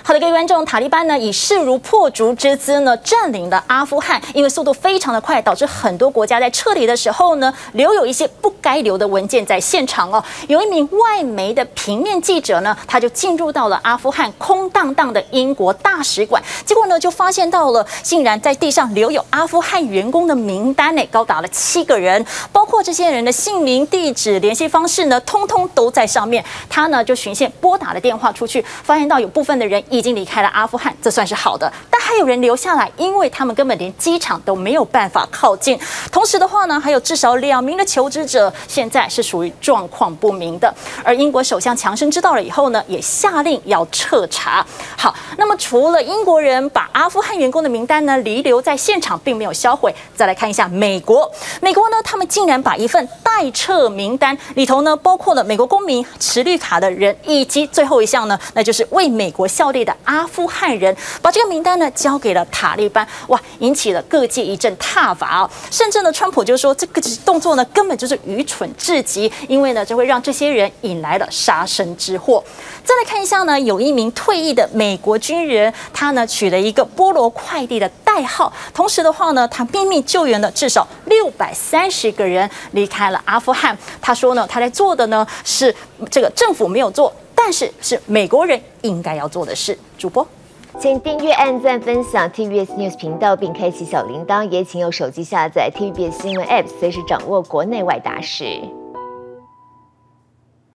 好的，各位观众，塔利班呢以势如破竹之姿呢占领了阿富汗，因为速度非常的快，导致很多国家在撤离的时候呢留有一些不该留的文件在现场哦。有一名外媒的平面记者呢，他就进入到了阿富汗空荡荡的英国大使馆，结果呢就发现到了竟然在地上留有阿富汗员工的名单呢，高达了7个人，包括这些人的姓名、地址、联系方式呢，通通都在上面。他呢就循线拨打了电话出去，发现到有部分的人已经离开了阿富汗，这算是好的。但还有人留下来，因为他们根本连机场都没有办法靠近。同时的话呢，还有至少2名的求职者现在是属于状况不明的。而英国首相强生知道了以后呢，也下令要彻查。好，那么除了英国人把阿富汗员工的名单呢遗留在现场，并没有销毁，再来看一下美国。美国呢，他们竟然把一份待撤名单里头呢，包括了美国公民、持绿卡的人，以及最后一项呢，那就是为美国效力的阿富汗人，把这个名单呢交给了塔利班，哇，引起了各界一阵挞伐哦。甚至呢，川普就说这个动作呢根本就是愚蠢至极，因为呢这会让这些人引来了杀身之祸。再来看一下呢，有一名退役的美国军人，他呢取了一个菠萝快递的代号，同时的话呢，他秘密救援了至少630个人离开了阿富汗。他说呢，他在做的呢是这个政府没有做，但是是美国人应该要做的事。主播， 请订阅、按赞、分享 TVBS News 频道，并开启小铃铛，也请用手机下载 TVBS 新闻 App， 随时掌握国内外大事。